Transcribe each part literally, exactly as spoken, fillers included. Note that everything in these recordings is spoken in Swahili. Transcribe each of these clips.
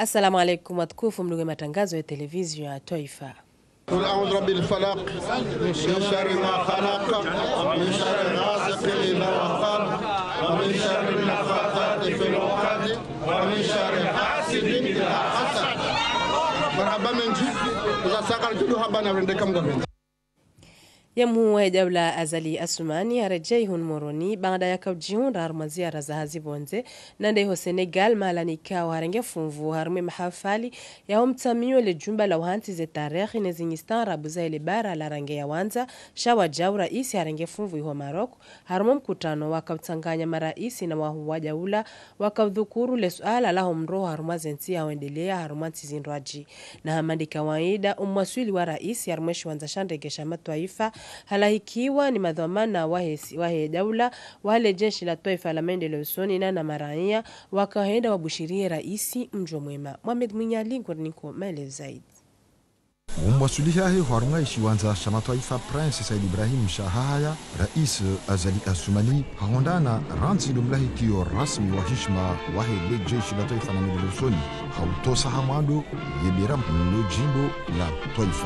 Assalamu alaikum watukufu mndugu matangazo ya televizio ya Taifa. قل أعوذ برب الفلق من شر ما خلق ومن شر غاسق إذا وقب ومن شر النفاثات في العقد ومن شر حاسد إذا حسد. مرحبا منجي إذا سقط جدو حبنا بندكم قبل. Yamhu wa dawla Azali Asumani arejehun moroni baada ya kaujihun rarumazia razahazi bonze nande ho Senegal malanika warange funvu harume mahafali ya homtamiyo le jumba la uhanti ze tarehe nezingistan rabuza ile bara la range ya wanza shawa jaura isi harange funvu iho Maroko harumo mkutano wakautanganya maraisi na wahuwaja ula wakaudhukuru le suala la homro harumaze nti ya wendelea harumanti zinraji na hamandi kawaida umwaswili wa raisi harumeshu wanza shandregesha matwaifa halahikiwa ni madhamana wahesi wahe daula wale jeshi la Taifa la maendeleo usoni na na maraia wakaenda wabushirie raisi mjo mwema. Mohamed Mwinyali niko maelezo zaidi. Umwasulihahe harunga ishiwanza shama Taifa Prince Said Ibrahim Shahaya Rais Azali Asumani hahondana ranzi lumlahikio rasmi wa hishma wahe le jeshi la Taifa la maendeleo usoni hautosa hamado yebera mlo jimbo la Taifa.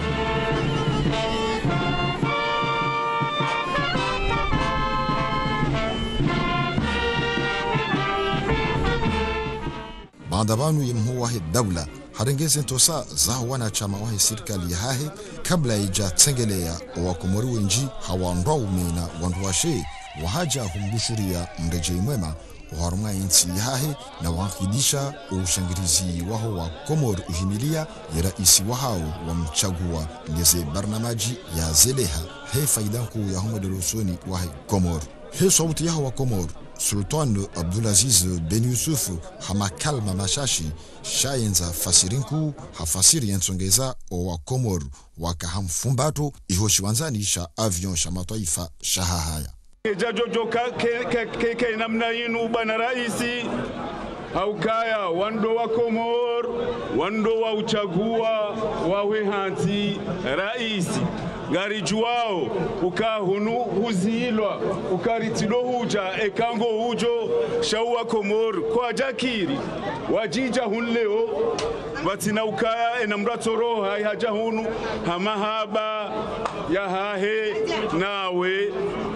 Maandamano ya mhuwahi dawla harengeze tosa zaho wanachama wahi serikali ya hahe kabla ija tsengelea wakomori wenji hawanraume na wanduwashe wahaja humbushuria mrejei mwema waharunga insi ya hahe na wakidisha ushangirizi waho wa Komor uhimilia ya raisi wahao wa mchagua ngeze barnamaji ya zeleha he faidanku ya humadolo usoni wahi Komor. He sauti yaho wa Komor Sultan Abdulaziz Ben Yusuf hamakalma mashashi shayenza fasirinku hafasiri yansongeza wa Komor wakahamfumbato ihoshi wanzani sha avion sha mataifa shahahaya. Jajojo ke ke namna yinu bana raisi haukaya wando wa Komor wando wa uchagua wawe hanti raisi gari juao ukahunu huzilwa ukaritilo huja ekango hujo shaua Komor kwa jakiri wajija hunleo watina ukaya enamratoro hai haja hunu hamahaba ya hahe nawe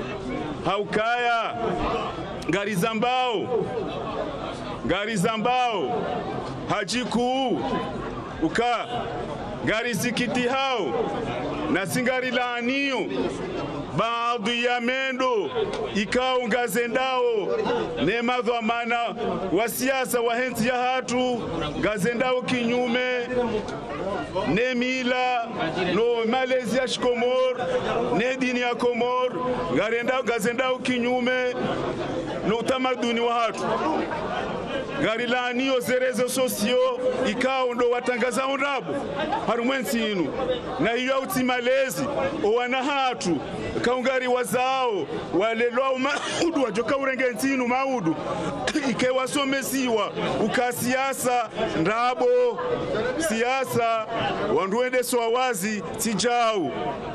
haukaya gari zambao gari zambao hajiku uka gari zikiti hao na singari laaniyo baadhi ya mendo ikao ngazendao ne madhamana wa siasa wa henzi ya hatu ngazendao kinyume ne mila no malezi ya Komor ne dini ya Komor garendao ngazendao kinyume no utamaduni wa hatu gari laaniyo zerezo sosio ikao ndo watangaza ondabu harumwensi inu na hiyo uti malezi owana hatu kaungari wazao walelwa maudu wajoka urengenti inu maudu ikewa somesiwa ukasiasa ndabo siasa wanduende soawazi tijau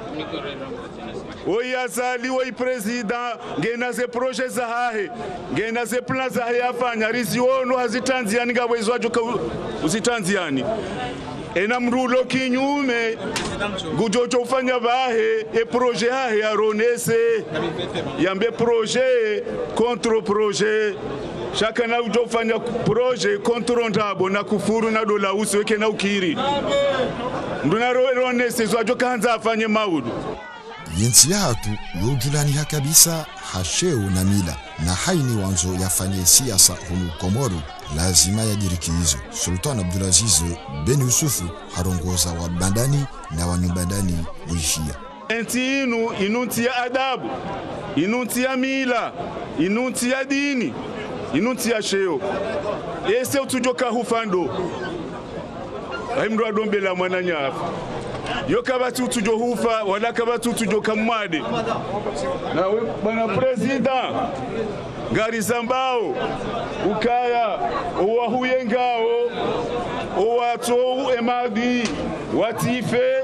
Oyi Azali, oyi prezida, ngena ze proje za hahe, ngena ze plan za hahe afanya, rizi ono hazitanziani nga wezo wajoka uzitanziani. Ena mrulo kinyume, gujocho ufanya bahe, e proje hahe ya ronese, yambe proje, kontro proje, shaka na ujo ufanya proje, kontro ndabo na kufuru na dola usi weke na ukiri. Nduna ronese, zwajoka hanza afanye maudu. Yensi ya hatu yojulani hakabisa hasheo na mila na haini wanzo yafanye siasa hulu Komoru lazima ya dirikizo. Sultan Abdulaziz Ben Yusuf harongoza wa bandani na wanyumbandani wishia. Enti inu inunti ya adabu, inunti ya mila, inunti ya dini, inunti ya sheo. Ese utujoka hufando. Haimdu adombe la mwananyafu. Yoka batu tujo hufa wala kabatu tujo kamwade na bwana president gari zambao ukaya uwahuye ngao uwato emadi watife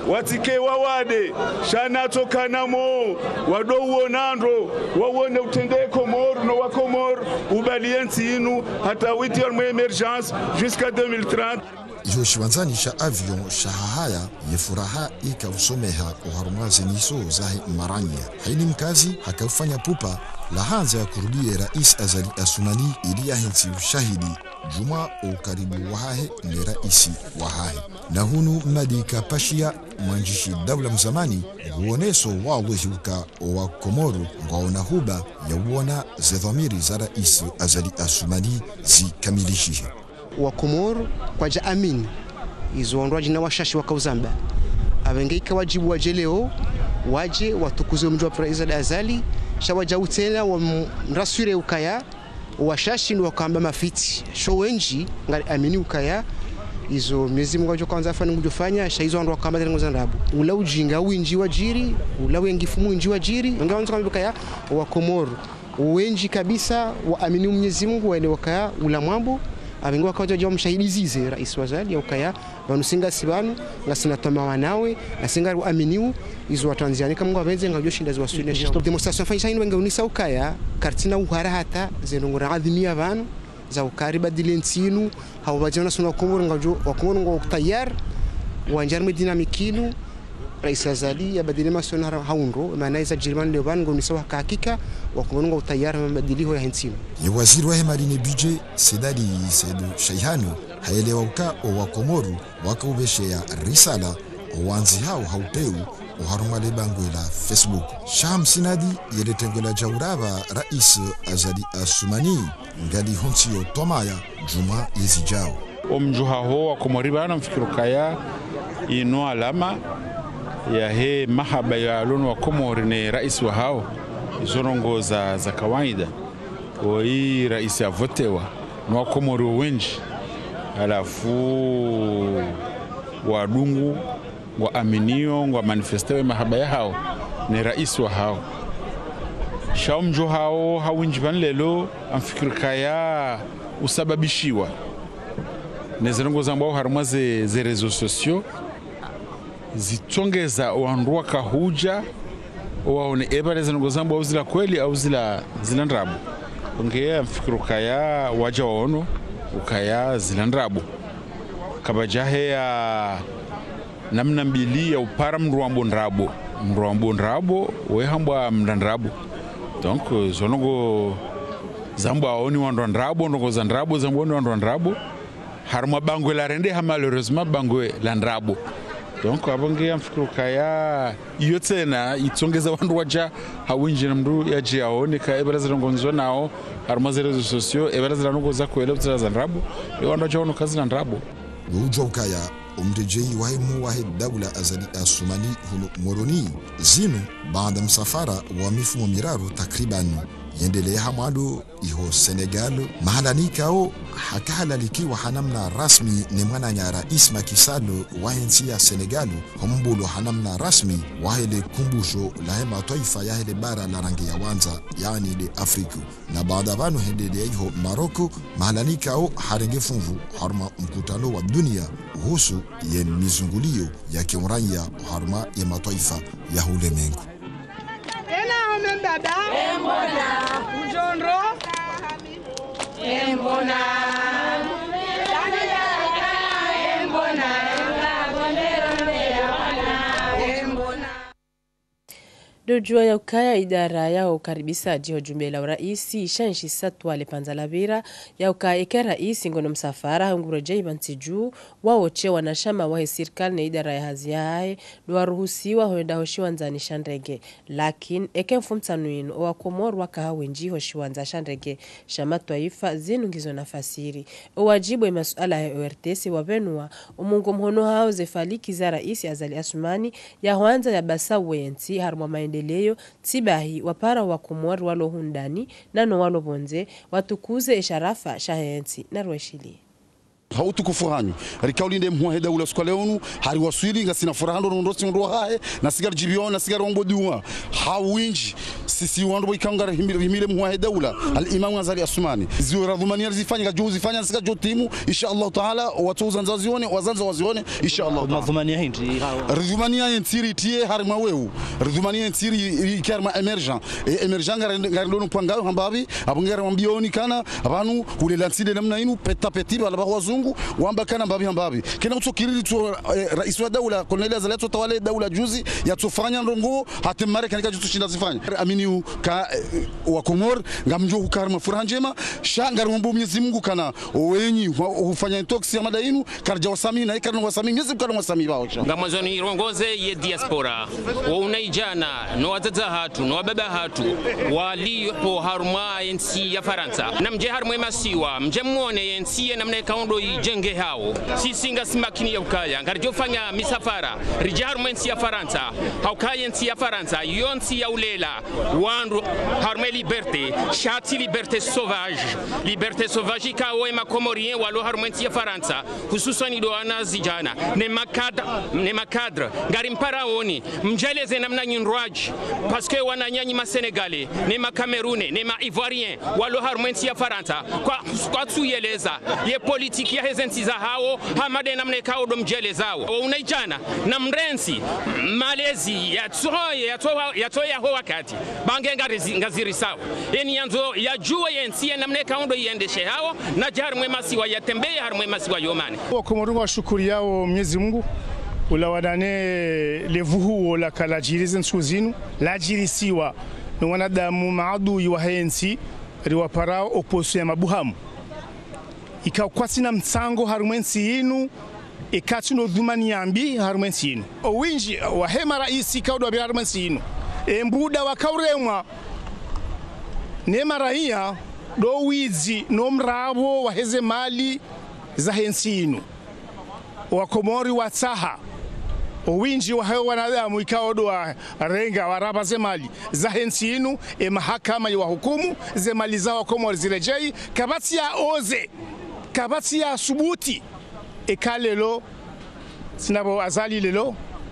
watike wawade shana tokanamo wadouo nando wawone utendee Komoro no wa Komoro ubaliensi inu hata witi ya emergence jusqu'à deux mille trente. Iyo shiwanzani sha avion shahahaya yefuraha ika usomeha uharumazi niso zahe maranya haini mkazi hakaufanya pupa la hanza ya kurudie Rais Azali Assoumani ili yahensi ushahidi juma ukaribu wahahe ni raisi wahahe na hunu madika pashia mwanjishi dawla mzamani uoneso wawehuka wa Komoro ngaona huba ya uona zedhamiri za Rais Azali Assoumani zikamilishihe wa Komoro kwa jaamini izo ondwaji na washashi wa kauzamba abengeika wajibu waje leo waje watukuze mjua Rais Azali shawaja utena wa mrasure ukaya washashi ni wakamba mafiti sho wenji ngali amini ukaya izo miezi mwajo kwanza afani mujofanya shaizo ndo wakamba tena ngozandabu ula ujinga winji wajiri ula wengifu mwinji wajiri ngao ndo kamba ukaya wa Komoro wenji kabisa wa amini Mwenyezi Mungu waende wakaya ula mwambo abengwa kwa jaji mshahidi zize Rais Azali ya ukaya banusinga sibanu ngasina toma wanawe nasinga aminiu izo watanzania kama ngo abenze ngajo shinda zo wasune stop demonstration fanya ino wenga ukaya kartina uhara hata zenongora adhimia banu za ukari badilensinu hao bajana suna Komoro ngajo wakomoro ngo tayar wanjarme dinamikinu Rais Azali ya badili masona haundo maana iza Jerman leo banu ngo sawa hakika wakomoro ngo tayar mabadiliho ya hensinu ya waziri wa marine budget Sedali Seydou Shaihano haelewa uka wa Komoro wakaubeshea risala owanzi hao haupeu uharumale bangwela Facebook Sham Sinadi yeletengela jauraba Rais Azali Assoumani ngali honsio tomaya juma yezijao omjuha ho wa Komori bana mfikirukaya ino alama ya he mahaba ya lono wa Komori ni rais wa hao zorongo za, za kawaida o hii rais ya votewa wa Komori wenji alafu wadungu wa aminio wa manifestewe mahaba ya hao ni rais wa hao shaumjo hao hawinji banlelo amfikirikaya usababishiwa nezirongo zambao haruma ze, ze rezo sosio zitongeza oandua kahuja waone ebale zirongo zambao zila kweli au zila, zila ndrabu ongea amfikirikaya waja waono ukaya zila ndrabu kabajahe ya namna mbili ya upara mruambo ndrabo mruambo ndrabo wehambwa mndrabo donc zonongo zambwa oni wando ndrabo ndongo za ndrabo zambwa oni wando ndrabo harma bangwe la rende ha malheureusement bangwe la ndrabo donc abonge amfikirukaya iyo tena itongeza wandu waja hawinji na mndu yaje aone ka ebaraza ngonzo nao harma zerezo socio ebaraza ngonzo za kwela za ndrabo yo wando jaono kazi na ndrabo ujo ukaya umrejei wahimu wahi dawla Azali Assoumani hunu moroni zinu baada msafara wa mifumo miraru takriban yendelea hamadu iho Senegal mahalani kao hakahalalikiwa hanamna rasmi ni mwananya Rais Macky Sall wahensi ya Senegal humbulo hanamna rasmi wahele kumbusho la hema taifa ya hele bara la rangi ya wanza yani de Afrika na baada banu hendelea iho Maroko mahalani kao harenge funvu harma mkutano wa dunia husu ye mizungulio ya kiurania harma ya mataifa ya ulimwengu. Dada Embona Mjondro Embona Embona Dojua ya ukaya idara ya ukaribisaji hojumbe la uraisi ishanshi satwa lepanzalavira ya ukaya eke raisi ngono msafara hungurejei bantiju waoche wanashama wahe sirkali na idara ya haziae duwaruhusiwa huenda hoshiwanzani shandrege lakin eke mfumtanuinu owa Komoro waka wenji hoshiwanza shandrege shama taifa zinu ngizo nafasiri owajibu ya masuala ya O R T C wabenua umungo mhono hao zefaliki za raisi Azali Assoumani ya huanza ya basa wensi haruma maende leo tibahi wapara wa Komoro walo hundani nano walo bonze watukuze isharafa shahensi na rweshili hautu kufuhanyu rikaulinde mwa daula skaleonu hari waswili ngasina furahando ndosi ndo hae na sigar jibion na sigar ombo duwa hawinji sisi wando ikangara himile mwa daula al-Imam Azali Asumani zio radhumania zifanya juzi zifanya sika jo timu insha Allah taala watu zanzazione wazanza wazione insha Allah madhumania hindi radhumania yentiri tie hari maweu radhumania yentiri karma emergent emergent ngarindono pangao hambabi abongera mambioni kana abantu kulelanside namna inu peta peti bala wazungu wamba kana mbabi hambabi kina utokirili tu rais wa daula Colonel Azali tawale daula juzi yatufanya ndongo hatemare kanika jitu shinda zifanya amini ka wa Komor ngamjo hukarma furaha njema shanga rumbu Mwenyezi Mungu kana wenyi hufanya intox ya madainu karja wasami na ikarno wasami Mwenyezi Mungu kana wasami bao ngamazoni irongoze ye diaspora wa unaijana no wazaza hatu no baba hatu wali po harma yensi ya Faransa na mje harma masiwa mje muone yensi na mne kaundo ijenge hao sisi ngasimakini ya ukaya ngarjo fanya misafara rijar mwensi ya Faransa haukaya yensi ya Faransa yonsi ya ulela wandu harma liberté chati liberté sauvage liberté sauvage ikawa ma komorien walo harma yensi ya Faransa hususan do anazijana ne makadre ne makadre ngari mparaoni mjeleze namna nyinrwaji parce que wananyanyi ma Senegalais ne ma Camerounais ne ma Ivoirien walo harma yensi ya Faransa kwa kwa tuyeleza ye politiki ya hezensi za hao hamade namne kao do mjelezao unaijana na mrensi malezi ya tsoye ya toa ya toa ho wakati bangenga ngaziri sawa eni yanzo ya jua yensi namne kao do iendeshe hao na jar mwema siwa yatembee har mwema siwa yomane kwa Komoro shukuri yao Mwenyezi Mungu ula wadane levuhu la kala jirizen suzinu la jirisiwa no wanadamu maadu wa hensi riwa parao oposu ya mabuhamu ikakwasina msango harumwensi inu ikati no dhumani yambi harumwensi inu owinji wa hema raisi kaudo wa harumwensi inu embuda wa kauremwa nema raia do wizi no mrabo wa heze mali za hensi inu wa Komori wa Tsaha owinji wa hewa wanadamu ikaodo wa renga wa raba ze mali za hensi inu e mahakama ya hukumu ze mali za wa Komori zirejei kabati ya oze kabati ya subuti ekalelo sinabo Azali lelo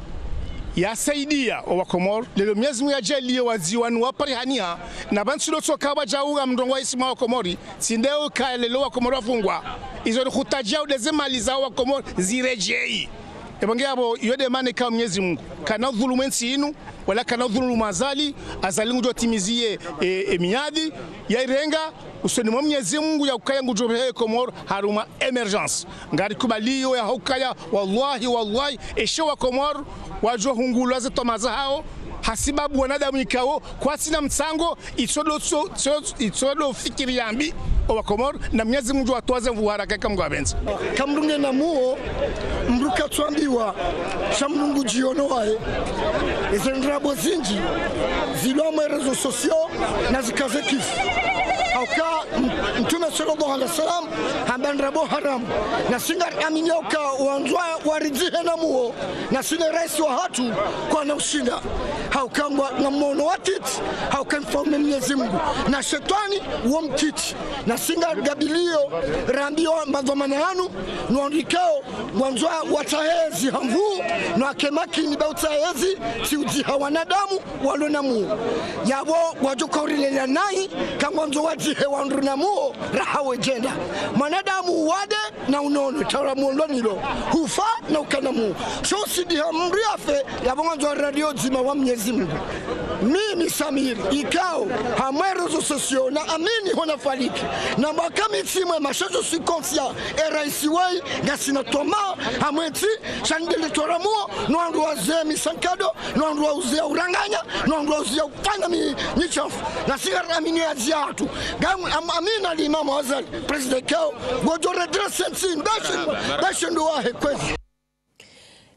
yasaidia wa Komor lelo Mwenyezi Mungu yajalie waziwanu waparihania na bantu lotoka bajauga mndongwa isima wa Komori sindeo kalelo wa Komori wafungwa izo kutajia udeze mali za wa Komori zirejei ebongea abo yode mane ka Mwenyezi Mungu kana dhulumensi inu wala kana dhulumu Azali Azali ngujo timizie e, e miadi ya irenga usoni mwa Mwenyezi Mungu ya ukaya ngujobe Komoro haruma emergence ngari kubaliyo ya hukaya wallahi wallahi esho wa Komoro wajo hungulwa ze tomaza hao hasibabu wanadamu ikao kwa sina msango itsodo itsodo fikiri yambi wa Komoro na Mwenyezi Mungu atoaze mvuhara kaka Mungu abenza kamrunge na muo mruka twambiwa shamrungu jiono wae izendrabo zinji zilomwe rezo sosio na zikaze kifu hauka mtume sallallahu alaihi wasallam hambandrabo haram na singa aminya uka wanzwa waridzihe na muo na sine rais wa hatu kwa na ushinda hauka na mono watiti hauka mfaume Mwenyezi Mungu na shetani womtiti na singa gabilio rambio madhamana yanu nuandikao wanzwa watahezi hamvu na kemaki ni bautahezi si ujiha wanadamu walona muo yabo wajokorile nai kama wanzo wajihe wanruna muo rahawe jenda manadamu wade na unono tara muondonilo hufa na ukana muo so sidiha mriafe yabo wanzo radio zima wa Mwenyezi Mungu mimi Samir ikao hamwerezo sosio na amini hona faliki na mwakami timwe mashajo si conscient e raisi wai gasina toma hamweti shandele toramuo nuandu waze misankado nuandu waze uranganya nuandu waze ufanya mi nichafu na sigara amini ya ziatu gamu amina li Imam Azali president kao gojo redress sensin bashin bashin duwahe kwezi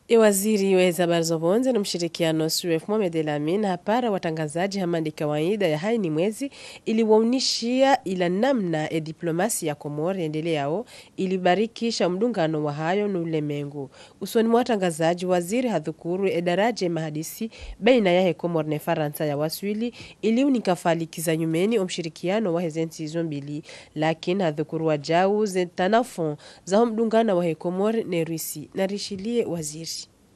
Waziri wa habari za bonze na mshirikiano Suef Mohamed El-Amin hapara watangazaji hamandi kawaida ya hai ni mwezi ili waunishia ila namna ya diplomasi ya Komori endeleao ili barikisha mdungano wa hayo nulemengu. Usoni watangazaji waziri hadhukuru edaraje mahadisi baina ya Komori na Faransa ya waswili ili unikafalikiza nyumeni omshirikiano wa hezenti zombili lakini hadhukuru wajau zentanafon za mdungano wa Komori na Rusi na rishilie waziri.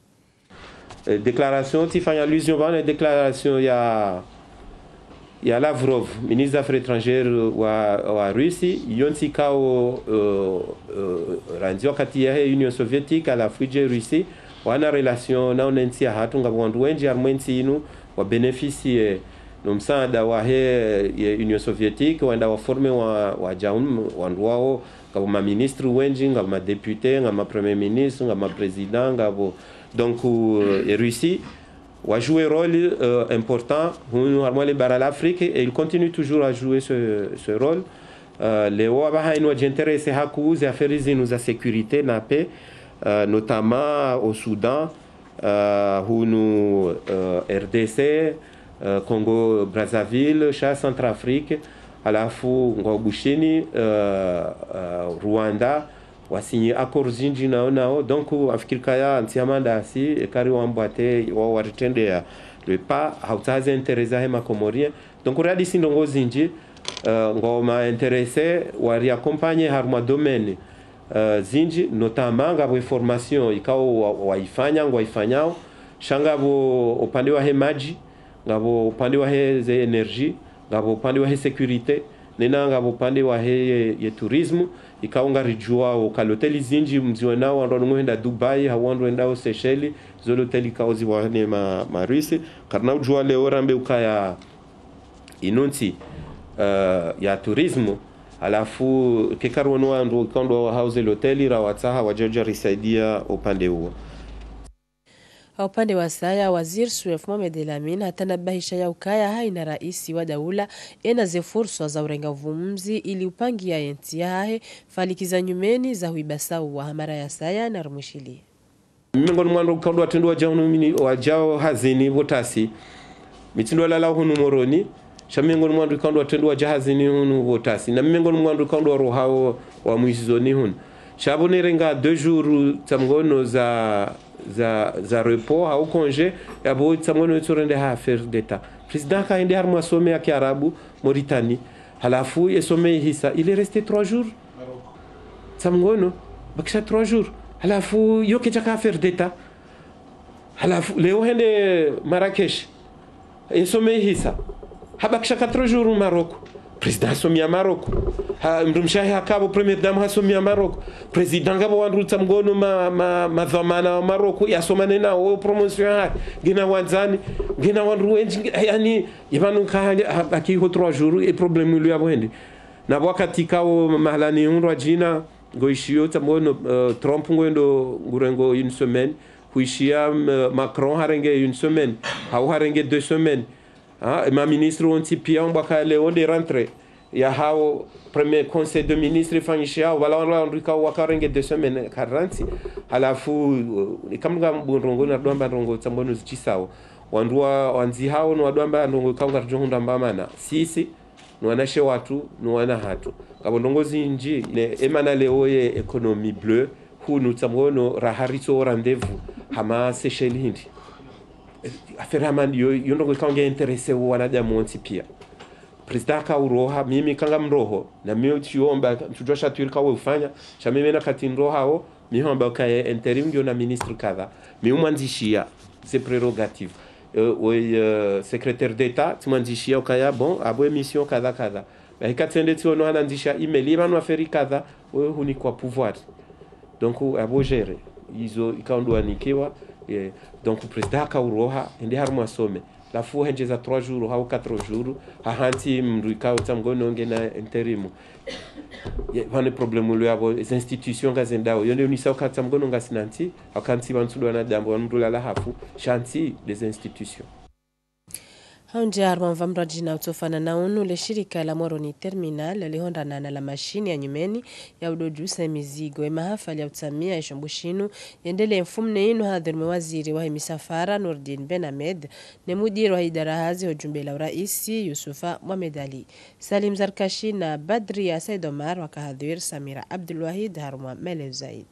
Déclaration qui fait allusion à la déclaration il y a il y a Lavrov, ministre des Affaires étrangères wa wa Russie, yonti kao randio kati ya Union soviétique à l'Afrique de Russie, wana relation na unentia hatu ngabwandu wengi armenti inu wa beneficie no msaada wa he Union soviétique wanda wa forme wa wa jaum wandu wao ngabo ministre wengi ngabo député ngabo premier ministre ngabo président ngabo. Donc, euh, la Russie a joué un rôle euh, important dans l'Afrique et il continue toujours à jouer ce, ce rôle. Euh, les Ouabaha nous intéressent à faire la sécurité, la paix, euh, notamment au Soudan, euh, où nous, euh, R D C, euh, Congo, Brazzaville, Tchad, Centrafrique, à la fois Ngobushini, euh, euh, Rwanda. Wasigné accords zinji nao nao donc Afrika ya antiamanda si ekari wambate wa waritende le pas hautaze interesa hema Komorien donc radi sindongo zinji uh, ngoma intéressé wari accompagner harma domaine uh, zinji notamment ngabo formation ikao waifanya waifanyao shangabo upande wa hemaji ngabo upande wa he energie ngabo upande wa he sécurité nena ngabo upande wa he ye tourisme ikaunga rijua ukaloteli zinji mziwe nao wando ngoenda Dubai hawando endao Seychelles zoloteli kauzi wane ma Marusi karna ujua leo rambe ukaya inunti uh, ya turismo alafu kekarono wando kondo house loteli rawataha wajoja risaidia upande huo. Upande wa saya waziri Suef Mohamed El-Amin hatanabahisha ya ukaya hai na raisi wa daula ena ze fursa za urengavumzi ili upangia enti yahe falikiza nyumeni za huibasau wa hamara ya saya na rumushili. Miongoni mwandu kaudu watendu wajao, wajao hazini votasi mitindo lala hunu moroni sha miongoni mwandu kaudu watendu wajao hazini hunu votasi na miongoni mwandu kaudu wa rohao wa muizoni hunu shabone renga deux jours tamgono za za za repos au congé yabo tsamono tsorende ha affaire d'état président ka indi harma sommet ya Kiarabu Mauritanie halafu ye sommet hisa il est resté trois jours tsamgono bakisha trois jours halafu yoke chaka affaire d'état halafu leo hende Marrakech ye sommet hisa habakisha quatre jours Maroc président somia Maroc ha mrumshahi hakabo premier dame ha somia Maroc président ngabo wandu tsamgono ma ma madhamana wa Maroc ya somane na o promotion ha gina wanzani gina wandu wengi yani ibanu ka aki ho trois jours et problème lui abwende na wakati kao mahalani unro jina goishio tsamgono uh, Trump ngoendo ngurengo une semaine kuishia uh, Macron harenge une semaine ha harenge deux semaines. Ah, ma ministre onti pia mbaka leo de rentrée ya hao premier conseil de ministre fanyishia wala wala ndika wakarenge de semaine quarante halafu ikamga mbongo na dwamba ndongo tsambono zichisao wandua wanzi hao no dwamba ndongo kaunga rjonda mbamana sisi no wanashe watu no wana hatu kabo ndongo zinji ne emana leo ye economie bleue hunu tsambono rahariso rendez-vous hama Seychelles hindi affaire amani yo yondongo kange interesse wanadamu onti pia president ka uroha mimi kanga mroho na mimi chiomba tujua shatur ka ufanya cha mimi na kati nroha ho mimi hamba ka interim ndio na ministre kadha mimi mwanzishia c'est prérogative euh, oui euh, secrétaire d'état tumwanzishia ukaya bon abo mission kadha kadha ba katende tiono ananzisha email ibanu affaire kadha wewe huni kwa pouvoir donc abo gérer izo ikaondwa nikiwa yeah. Donc le président Kauroha ende harmo asome la fu henje za trois jours au quatre jours ha hanti mruika utamgono ngena interimu ye bane problème lo yabo les institutions gazendao yone unisa ukatamgono ngasinanti akanti bantu dona dambo ndula la hafu chanti des institutions. Haunja arwa mraji na utofana na unu le shirika la Moroni Terminal lihondana na la mashini ya nyumeni ya udojusa mizigo. Mahafali ya utamia ishombushinu yendele mfumne inu hadhirme waziri wa misafara Nurdin Ben Ahmed ne mudiru wa idara hazi hujumbe la uraisi Yusufa Mohamed Ali. Salim Zarkashi na Badri ya Said Omar wakahadhir Samira Abdulwahid harumwa Mele Zaid.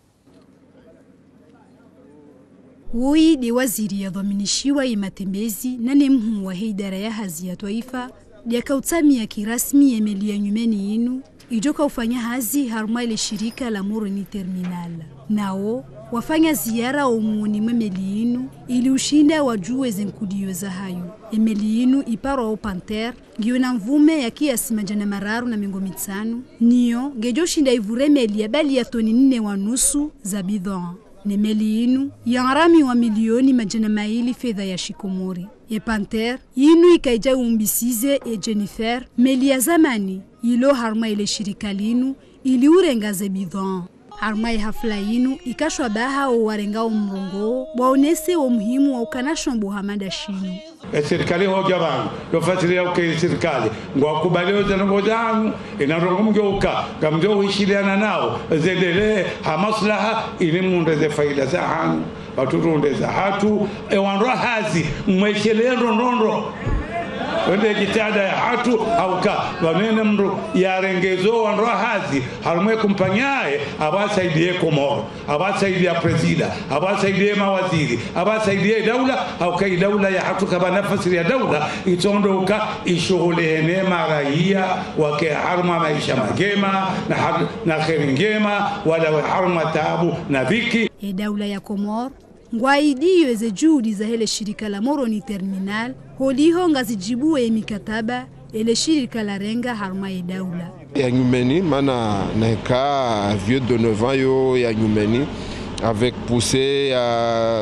Woi de waziri ya dhaminishiwa ya matembezi na ni mhu wa idara ya hazi ya taifa ya utami ya kirasmi ya meli ya nyumeni inu ijoka ufanya hazi haruma ile shirika la Moroni Terminal. Nao wafanya ziara umuoni meli inu ili ushinda wajue zenkudio za hayo. Meli inu iparo au Panther ngiyo na mvume ya kiasi majana mararu na mingo mitano niyo gejo shinda ivure meli ya bali ya toni nne wa nusu za bidhaa. Ne meli inu yangrami wa milioni majana maili fedha ya shikomori. E Panther inu ikaija umbisize e Jennifer meli ya zamani ilo harma ile shirika linu ili urengaze bidhaa. Harma ya hafla inu ikashwa baha o warenga umrongo waonese wa muhimu wa ukanashombo hamada shinu. E serikali hoja bangu yofatilia uke serikali ngwakubaliwa zanongo zangu inarongo mgeuka gamjo uishiliana nao zedele hamaslaha ili mundeze faida za hangu waturuondeza hatu ewanroa hazi mweshelendo nondo wende jitada ya hatu hauka wanene mru ya rengezo wanroa hazi halumwe kumpanyae abasaidie Komoro abasaidie presida abasaidie mawaziri abasaidie daula hauka daula ya hatu kaba nafasi ya daula itondoka ishughulene maraia wake harma maisha magema na na kheri ngema wala harma taabu na dhiki. E daula ya Komoro ngwaidiyo ze juhudi za hele shirika la Moroni Terminal holiho ngazijibue mikataba ele shirika la renga harma ya daula ya nyumeni mana neka vieux de neuf ans yo ya nyumeni avec poussée à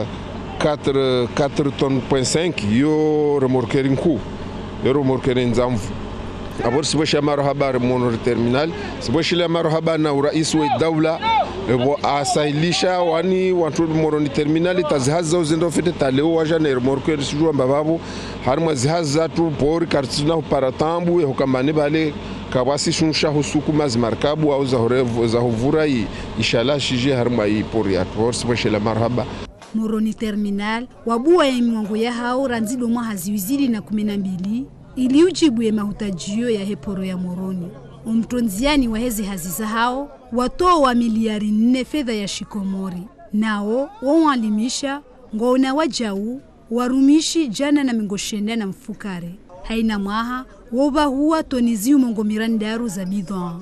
quatre tonnes point cinq yo remorqueur nku yo remorqueur nzamvu abor sibosha marhaba Moroni Terminal sibosha marhaba na urais wa daula ebo asailisha wani watu Moroni Terminal tazihaza uzendo fete taleo waja na remorqueur sijua mbababu harma zihaza tu pori kartina paratambu ya hukamane bale kawasi shunsha husuku mazmarkabu au zahorevu zahovurai inshallah shije harma hii pori atu sibosha marhaba Moroni Terminal wabua ya mwango ya hao ranzido mwa haziwizili na kumi na mbili ili ujibu ya mahutajio ya heporo ya Moroni. Umtonziani wa hezi haziza hao watoa wa miliari nne fedha ya shikomori. Nao wawalimisha ngona wajau warumishi jana na mingoshende na mfukare. Haina maha woba huwa tonizi umongo mirandaru za bidhaa.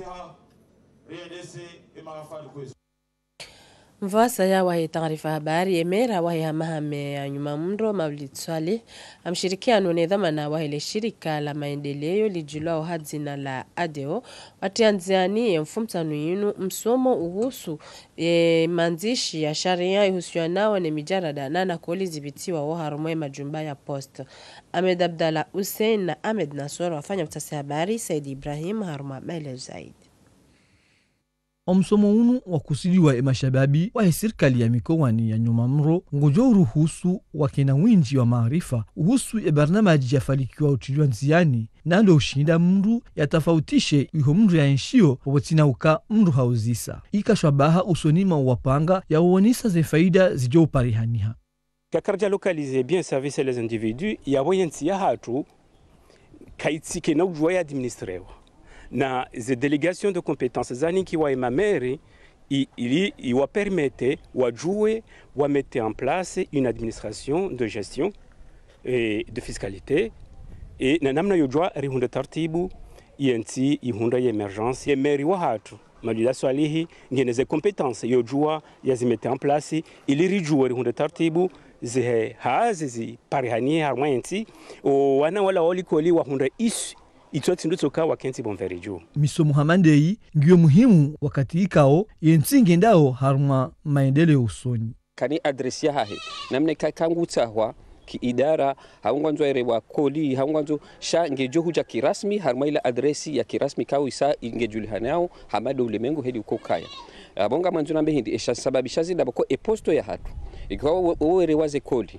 Mvasa ya wahi taarifa habari emera wahi hamahame ya nyuma mndo Maulid Swaleh amshirikiano nedhamana wahi le shirika la maendeleo lijulwa uhadzina la Adeo watianziani ya mfumtanu yinu msomo uhusu e, manzishi ya sharia ihusianao ne mijarada nana koli zibitiwa wa harumwe majumba ya post. Ahmed Abdallah Hussein na Ahmed Nasor wafanya utasi habari. Said Ibrahim haruma Mele Zaid. Omsomo unu wakusidiwa emashababi wa serikali ya mikoani ya nyuma mro ngojo uruhusu wakena winji wa maarifa uhusu e barnamaji ya falikiwa utiliwa nziani na ndo ushinda mru ya tafautishe iho mru ya nshio watina uka mru hauzisa ikashwabaha usonima wapanga ya uonisa ze faida zijo uparihaniha kakarja localiser bien service les individus ya wayensi ya hatu kaitsike na ujua ya administrewa na ze délégation de compétences zani ki wa emameri ili iwa permettre wajue wa mettre en place une administration de gestion et de fiscalité et na namna yojua rihunda tartibu yenti ihunda ya emergence emeri wa hatu Maulid Swaleh ngene ze compétences yojua yazimete en place ili rijue rihunda tartibu ze hazi zi parihani harma yenti o wana wala walikoli wa hunda isu itwati ndutoka wakenti bonveriju. Miso Muhamandei ngiyo muhimu wakati ikao yentsinge ndao harma maendeleo usoni. Kani adresia hahe namne kakangu tahwa ki idara haungwanzo erewa koli haungwanzo sha ngejo huja kirasmi harma ila adresi ya kirasmi kawo isa ingejulihanao hamado ulemengu hedi uko kaya. Abonga manzuna mbe hindi esha sababisha zinda bako e posto ya hatu. Ikawa uwe rewaze koli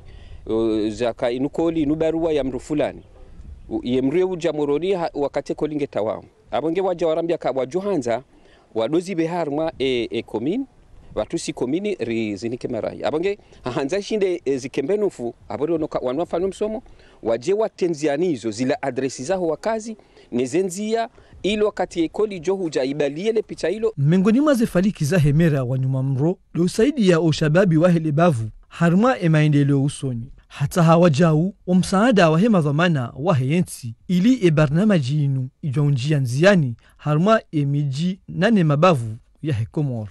zaka inukoli inubarua ya mru fulani yemre uja moroni wakati kolinge tawao abonge waja warambia ka wajuhanza wadozi beharma e, e commune watu si commune ri zinike marai abonge hanza shinde e, zikembenufu abori no wanwafano msomo waje watenzianizo zila adresi zao wakazi nezenzia ilo wakati ekoli johuja ibaliele picha ilo miongoni mwa zifaliki za hemera wa nyuma mro do usaidi ya ushababi wa helebavu harma e maendeleo usoni hata hawajau umsaada wa hema dhamana wa heyensi ili e barnamaji inu ijonjia nziani harma e miji nane mabavu ya hekomor.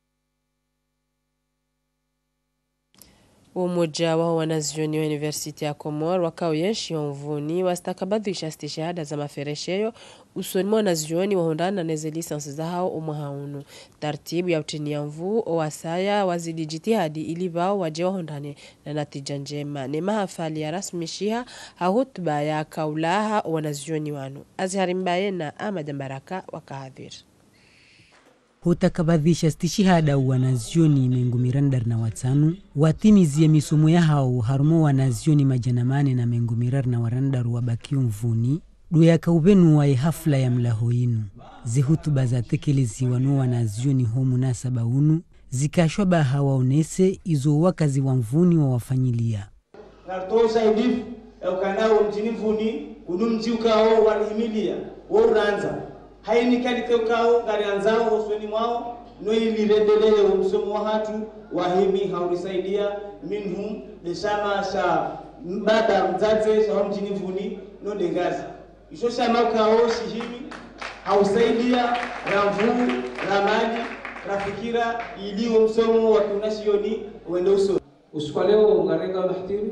Umoja wa wanazuoni wa University ya Komoro wakaoyeshi mvuni wastakabadhisha stishahada za maferesheyo usoni mwa wanazuoni wahondana na neze lisansi za hao umahaunu. Tartibu ya utini ya mvu owasaya wazidi jitihadi ili bao waje wahondane na natija njema. Ni mahafali ya rasmishiha hahutba ya kaulaha wanazuoni wanu. Aziharimbaye na Ahmad Mbaraka wakahadhir. Hutakabadhisha stishihada wanazioni mengu mirandar na watanu watimizi ya misomo ya hao harumo wanazioni majanamane na mengu mirar na warandar wabakiu mvuni duya kaubenu wa hafla ya mlahoinu zihutuba za tekelezi wanu wanazioni ho munasaba unu zikashwa baha waonese izo wakazi wa mvuni wa wafanyilia nartosa idifu eukanao mjini mvuni unumji ukao wanihimilia wa uranza haini kalite ukao ngarianzao hosweni mwao noi lirendelele umsomo wa hatu wahimi haurisaidia minhum deshama sha mbada mzaze sha mjini mvuni no dengazi isho shama ukao shihimi hausaidia ramvu ramali rafikira ili umsomo wa kunashioni uende uso usikwaleo ngarenga mahtiru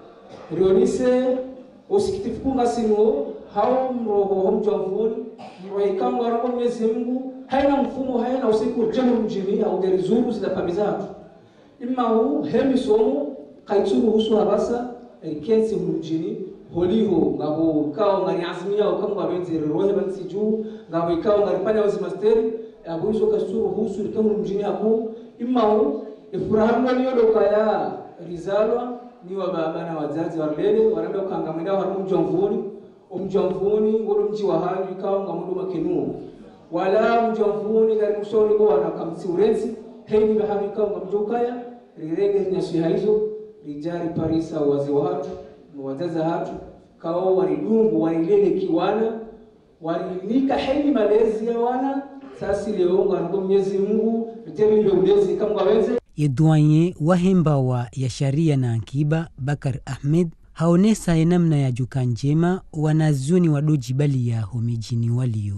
rionise usikitifunga sinu hao mroho mjamvuni mroikam warako Mwenyezi Mungu haina mfumo haina usiku jamu mjini au gerizuru zila pamizatu imma hu hemi somo kaitsuru husu habasa kensi mjini holiho ngabo kao ngari azmia au kama wabenzi rohe bansi juu ngabo ikao ngari panya wazi masteri abu hizo kasuru husu kama mjini abu imma hu ifurahamu niyo dokaya rizalwa ni wa baba na wazazi walele warambe ukangamenda wa mjamvuni umjamvuni ngoro mji wa hali kao ngamundu makenu wala mjamvuni ngari msoni kwa na kamsi urenzi heini bahari kao ngamjokaya rirenge nyasi haizo rijari parisa wazi watu wazaza hatu kao waridungu warilele kiwana warinika heini malezi ya wana sasi leo ngaro Mwenyezi Mungu biteri ulezi kama waweze Edwanye wahemba wa ya sharia na akiba Bakar Ahmed haonesa ya namna ya juka njema wanazuoni wadoji bali ya homijini walio.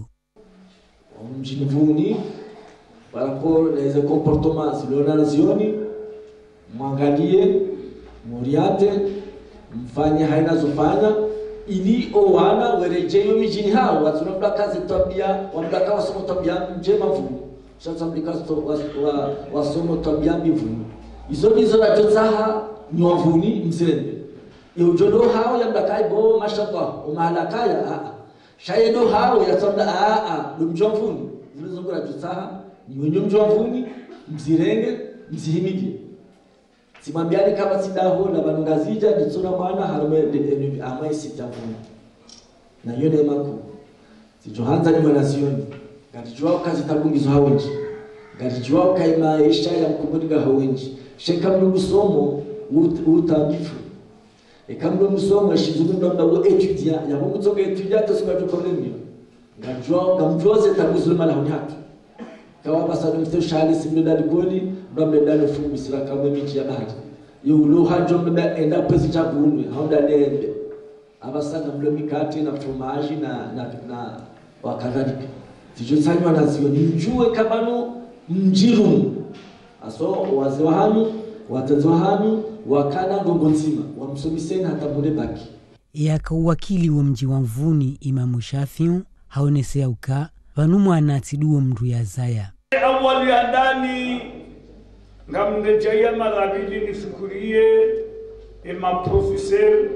Mjini vuni, parapor les comportements de wanazuoni, mwangalie, muriate, mfanye haina zofanya, ili owana werejeyo mijini hao, watunabda kazi tabia, wabdaka wasomo tabia njema vuni. Sasa mbikasto wasomo tabia mivuni. Izo nizo na jozaha nyovuni mzende. Yojodo hao ya mdakai bo mashallah umahalakaya a shayedo hao ya sabda a a lumjovuni zilizongora jozaha ni wenye mjovuni mzirenge mzihimidi. Simambiani kama sidaho na banungazija ditsura mwana harume de amai sitavuni. Na yone maku. Sijohanza ni mwanasioni. Garijua kazi tabungizo hawenji. Garijua kaima isha ya mkumuriga hawenji. Sheka mlu musomo utabifu. Eka mlu musomo shizugunda mdawo etudia. Ya mungu toka etudia tosuka tu problemi. Garijua gamjoze tabuzuluma la hunyatu. Kawa basado mteo shali simleda ligoli. Mda mleda lufu misira kamwe michi ya bahati. Yulo hajo mleda enda pezi chabu unwe. Haunda neembe. Abasana mlo mikati na fromaji na, na, na wakadhalika. Tijusanywa nazioni mjue kabano mjirumu aso waze wahanu wazazi wahanu wakana ngongo nzima wamsomiseni hata mune baki yaka uwakili wa mji wa mvuni Imamu Shafiu haonesea uka vanu mwana atiduo mndu ya zaya awali ya ndani ngamnejaya marabili nifikirie ema professeur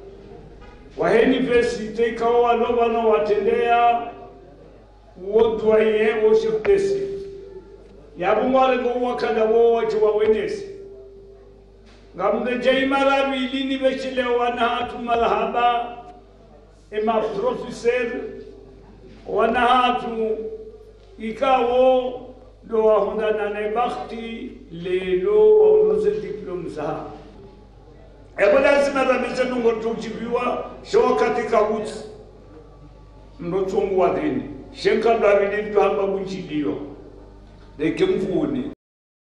wa universite ikawa walobana watendea wo doyen wo chef d'essai yabungwale ngo wakala wo wajiwa wenesi ngamde jai mara milini bechile wana hatu marhaba ema professeur wana hatu ikawo do honda nane bakhti lelo onoze diplom za ebo lazima rabisa nungo tujibiwa sho katika uti ndo chungu wa dini shenka davidi tuhamba kunchidio de kemfuni